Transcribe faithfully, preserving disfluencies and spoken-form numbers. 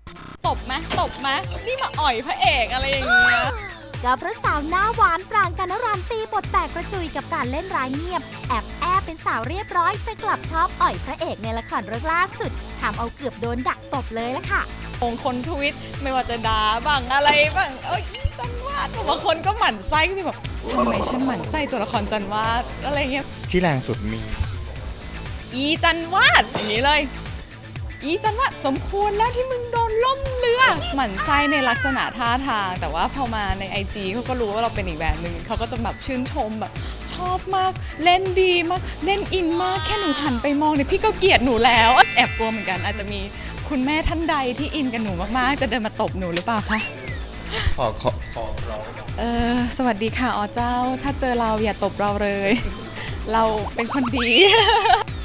ตบไหมตบไหมนี่มาอ่อยพระเอกอะไรอย่างเงี้ยกับพระสาวหน้าหวานปรางกนรันตีบทแตกกระจุยกับการเล่นร้ายเงียบแอบแอบเป็นสาวเรียบร้อยแต่กลับชอบอ่อยพระเอกในละครเรื่องล่าสุดทำเอาเกือบโดนดักตบเลยละค่ะองคนทวิตไม่ว่าจะด่าบ้างอะไรบ้างเอ้ยจันวาดบางคนก็หมั่นไส้ก็มีแบบทำไมฉันหมั่นไส้ตัวละครจันวาดอะไรเงี้ยที่แรงสุดมีอีจันวาดอย่างนี้เลยอีจันวาดสมควรแล้วที่มึงโดนล่มเรือหมั่นไส้ในลักษณะท่าทางแต่ว่าพอมาใน ไอ จี เขาก็รู้ว่าเราเป็นอีกแบบหนึ่งเขาก็จะแบบชื่นชมแบบชอบมากเล่นดีมากเล่นอินมากแค่หนูหันไปมองเนี่ยพี่ก็เกลียดหนูแล้วแอบกลัวเหมือนกันอาจจะมีคุณแม่ท่านใดที่อินกับหนูมากๆจะเดินมาตบหนูหรือเปล่าคะขอขอขอร้องเออสวัสดีค่ะอ๋อเจ้าถ้าเจอเราอย่าตบเราเลยเราเป็นคนดี